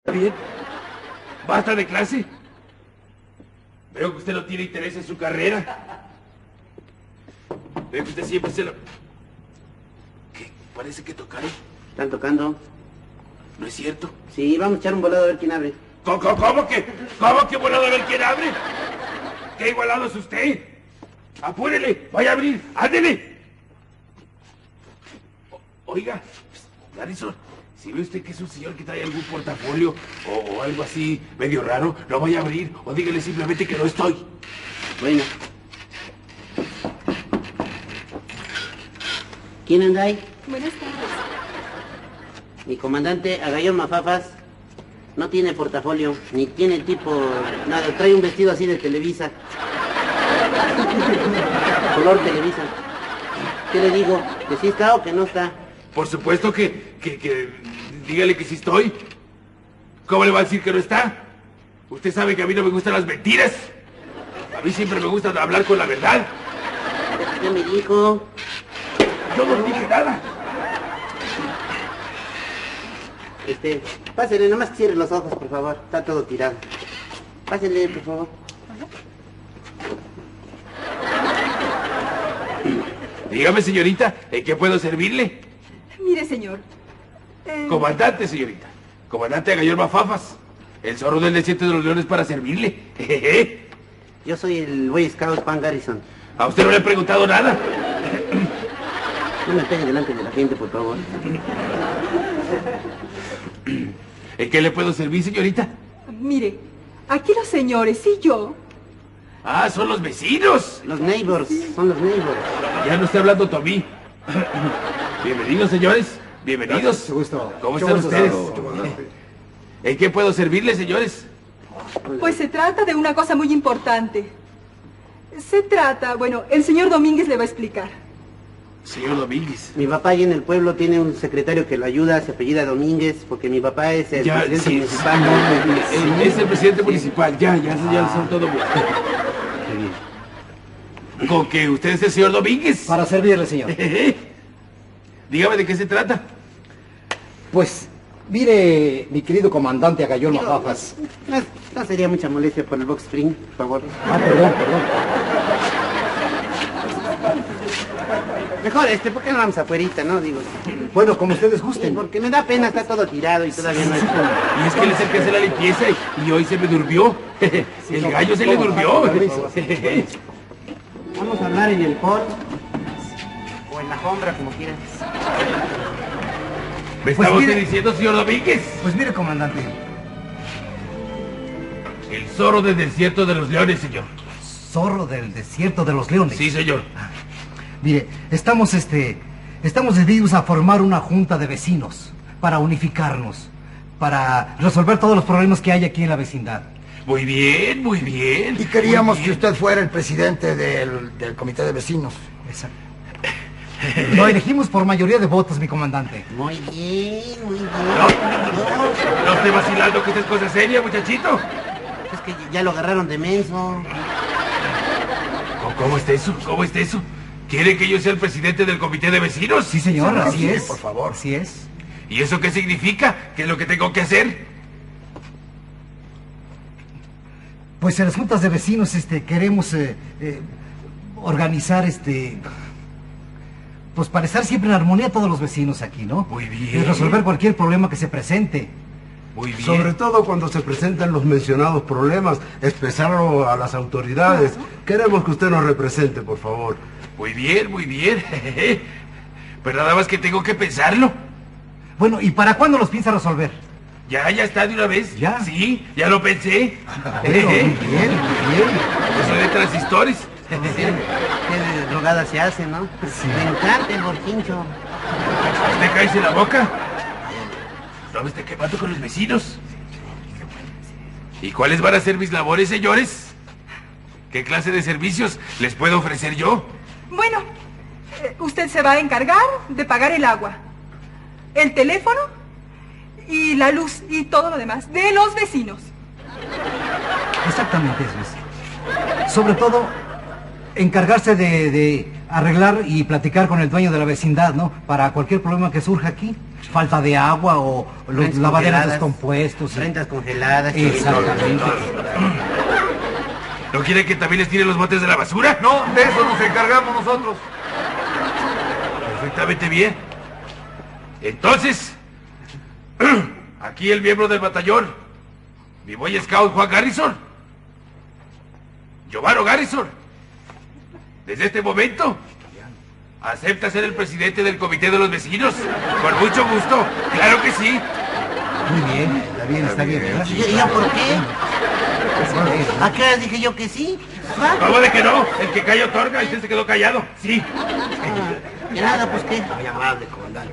Bien. ¿Basta de clase? Veo que usted no tiene interés en su carrera. Veo que usted siempre se lo... ¿Qué? Parece que tocaron. ¿Están tocando? ¿No es cierto? Sí, vamos a echar un volado a ver quién abre. ¿Cómo que volado a ver quién abre? ¿Qué igualado es usted? ¡Apúrele! ¡Vaya a abrir! ¡Ándele! Oiga, Garrison, si ve usted que es un señor que trae algún portafolio o algo así medio raro, no vaya a abrir o dígale simplemente que no estoy. Bueno. ¿Quién anda ahí? Buenas tardes. Mi comandante Agallón Mafafas no tiene portafolio, ni tiene tipo nada, trae un vestido así de Televisa. Color Televisa. ¿Qué le digo? ¿Que sí está o que no está? Por supuesto que dígale que sí estoy. ¿Cómo le va a decir que no está? Usted sabe que a mí no me gustan las mentiras. A mí siempre me gusta hablar con la verdad. ¿Qué me dijo? Yo no dije nada. Pásele, nomás que cierre los ojos, por favor. Está todo tirado. Pásele, por favor. Dígame, señorita, ¿en qué puedo servirle? Mire, señor. Comandante, señorita. Comandante Agallón Mafafas. El zorro del desierto de los leones para servirle. Yo soy el Boy Scout Pan Garrison. A usted no le he preguntado nada. No me pegue delante de la gente, por favor. ¿En qué le puedo servir, señorita? Mire, aquí los señores y yo... Ah, son los vecinos. Los neighbors, son los neighbors. Ya no está hablando Tommy. Bienvenidos, señores. Bienvenidos. Mucho gusto. ¿Cómo están ustedes? Comandante. ¿En qué puedo servirle, señores? Pues se trata de una cosa muy importante. Bueno, el señor Domínguez le va a explicar. Señor Domínguez. Mi papá ahí en el pueblo tiene un secretario que lo ayuda, se apellida Domínguez, porque mi papá es el presidente sí, municipal. Es el presidente municipal. Ya son todo bien. ¿Con que usted es el señor Domínguez? Para servirle, señor. Dígame de qué se trata. Pues, mire, mi querido comandante Agallón Mafafas. No sería mucha molestia por el box spring, por favor. Perdón. Mejor ¿por qué no vamos afuerita, no? Digo. Bueno, como ustedes gusten. Porque me da pena, está todo tirado y todavía no es... Y es que le acerqué a hacer la limpieza y hoy se me durmió. El gallo se le durmió. Vamos a hablar en el porche o en la sombra, como quieras. ¿Me Pues estaba usted mire- diciendo, señor Domínguez? Pues mire, comandante. El zorro del desierto de los leones, señor. Zorro del desierto de los leones. Sí, señor. Mire, estamos decididos a formar una junta de vecinos para unificarnos, para resolver todos los problemas que hay aquí en la vecindad. Muy bien, muy bien. Y queríamos Muy que bien. usted fuera el presidente del comité de vecinos. Exacto. Lo elegimos por mayoría de votos, mi comandante. Muy bien, muy bien. No esté vacilando que esta es cosa seria, muchachito. Es que ya lo agarraron de menso. ¿Cómo está eso? ¿Cómo está eso? ¿Quiere que yo sea el presidente del comité de vecinos? Sí, señor, así Sí, es. por favor. Así es. ¿Y eso qué significa? ¿Qué es lo que tengo que hacer? Pues en las juntas de vecinos queremos organizar pues para estar siempre en armonía todos los vecinos aquí, ¿no? Muy bien. Y resolver cualquier problema que se presente. Muy bien. Sobre todo cuando se presentan los mencionados problemas, expresarlo a las autoridades. Queremos que usted nos represente, por favor. Muy bien, muy bien. Pero nada más que tengo que pensarlo. Bueno, ¿y para cuándo los piensa resolver? Ya está de una vez. ¿Ya? Sí, ya lo pensé. Bueno, muy bien, muy bien. Yo soy de transistores. Qué drogada se hace, ¿no? Me encanta el borquincho. ¿Usted cállese la boca? No me esté quemando con los vecinos. ¿Y cuáles van a ser mis labores, señores? ¿Qué clase de servicios les puedo ofrecer yo? Bueno, usted se va a encargar de pagar el agua, el teléfono y la luz y todo lo demás de los vecinos. Exactamente eso es. Sobre todo, encargarse de arreglar y platicar con el dueño de la vecindad, ¿no? Para cualquier problema que surja aquí. falta de agua o los Rentas lavaderos congeladas. descompuestos. Rentas congeladas. Exactamente. ¿No quiere que también les tire los botes de la basura? No, de eso nos encargamos nosotros. Perfectamente bien. Entonces, aquí el miembro del batallón, mi Boy Scout Juan Garrison, Giovanni Garrison, desde este momento, acepta ser el presidente del comité de los vecinos. Con mucho gusto, claro que sí. Muy bien, está bien. ¿verdad? ¿Y yo por qué? ¿A qué hora dije yo que sí? ¿Va? ¿Cómo de que no? El que calla otorga y usted se quedó callado. Sí. De nada, pues qué. Muy amable, comandante.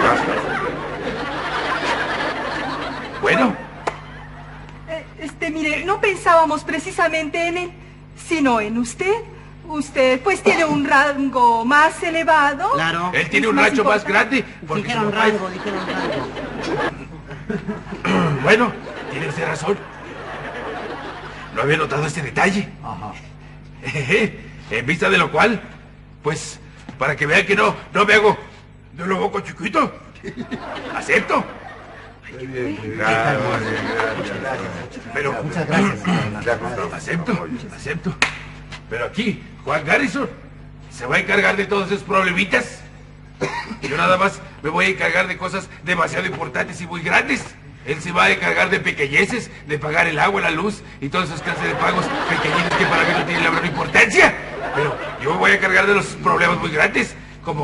Bueno, Mire, no pensábamos precisamente en él, sino en usted. Usted, pues, tiene un rango más elevado. Claro. él tiene Es un más rancho más importante. grande. porque Dijeron su papá es- rango, dijeron rango. Bueno, tiene usted razón. No había notado este detalle. Ajá. En vista de lo cual, pues, para que vean que no me hago de lo boco chiquito. Acepto. Pero, Muchas gracias, comandante. acepto. Pero aquí, Juan Garrison se va a encargar de todos esos problemitas. Yo nada más me voy a encargar de cosas demasiado importantes y muy grandes. Él se va a encargar de pequeñeces, de pagar el agua, la luz y todas esas clases de pagos pequeñitos que para mí no tienen la menor importancia. Pero yo me voy a encargar de los problemas muy grandes, como...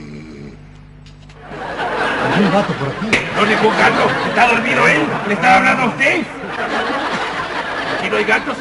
¿Algún gato por aquí? No, ningún gato. Está dormido él. Le estaba hablando a usted. Aquí no hay gatos.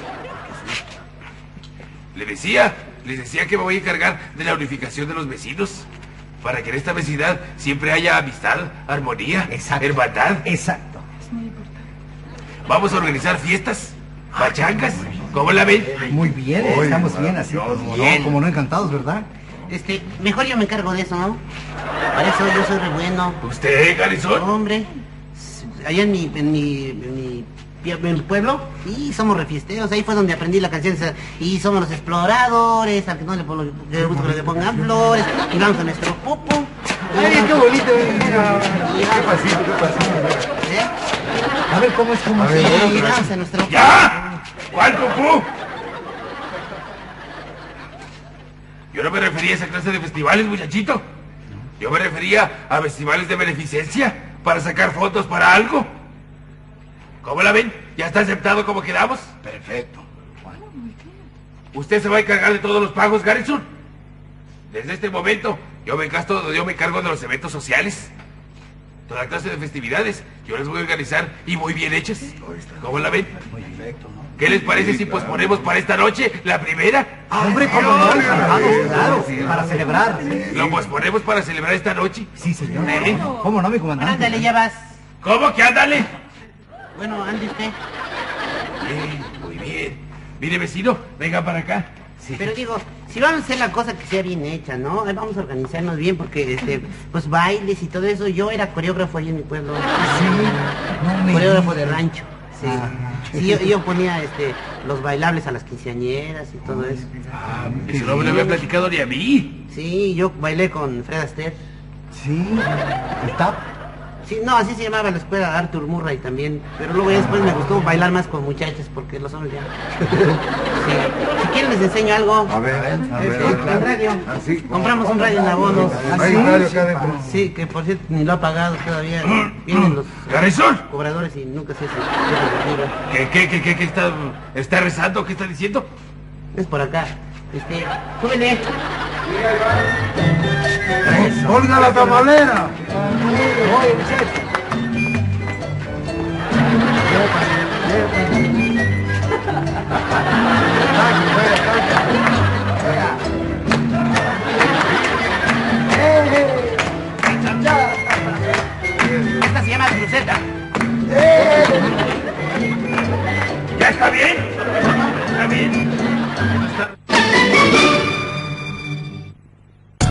Les decía que me voy a encargar de la unificación de los vecinos. Para que en esta vecindad siempre haya amistad, armonía, Exacto. hermandad. Exacto. Vamos a organizar fiestas, pachangas. ¿Cómo la ven? Muy bien, estamos bien así, como no encantados, ¿verdad? Mejor yo me encargo de eso, ¿no? Para eso yo soy re bueno. ¿Usted, Garrison? Hombre, allá en mi pueblo, y somos refiesteros, ahí fue donde aprendí la canción esa, y somos los exploradores, al que no le pongan flores, y vamos a nuestro pupo. ¡Ay, qué bonito! ¿Qué pasito? ¿Eh? A ver, ¿cómo es? Sí, vamos a nuestro ¡Ya! ¿Cuál pupú? Yo no me refería a esa clase de festivales, muchachito. Yo me refería a festivales de beneficencia para sacar fondos para algo. ¿Cómo la ven? ¿Ya está aceptado como quedamos? Perfecto. ¿Usted se va a encargar de todos los pagos, Garrison? Desde este momento, yo me encargo de los eventos sociales. Toda clase de festividades, yo las voy a organizar y muy bien hechas. ¿Cómo la ven? Perfecto, ¿no? ¿Qué les parece si posponemos para esta noche la primera? Hombre, ¿cómo no? Encantados, claro, para celebrar. Lo posponemos para celebrar esta noche. Sí, señor. ¿Eh? ¿Cómo no, mi Bueno, comandante? ándale, ya vas. ¿Cómo que ándale? Bueno, ande usted. Bien, muy bien. Mire, vecino, venga para acá. Pero digo, si vamos a hacer la cosa que sea bien hecha, ¿no? Ahí vamos a organizarnos bien porque, pues bailes y todo eso. Yo era coreógrafo ahí en mi pueblo. No me Coreógrafo de digas. rancho. Sí. Sí, yo ponía los bailables a las quinceañeras y todo eso. Eso no me lo había platicado ni a mí. Sí, yo bailé con Fred Astaire. Sí, está. Sí, no, así se llamaba la escuela Arthur Murray también. Pero luego ya después me gustó bailar más con muchachas porque los hombres ya. Sí. Si quieren les enseño algo. A ver, El radio. Así. Compramos un radio en abonos. Hay un radio acá adentro. Sí, que por cierto ni lo ha pagado todavía. Vienen los Garrison, cobradores y nunca sé si ¿qué está rezando? ¿Qué está diciendo? es por acá. Súbele. ¡Olga la tamalera! Esta se llama cruceta. ¿Ya está bien? ¿Está bien? Buenas tardes.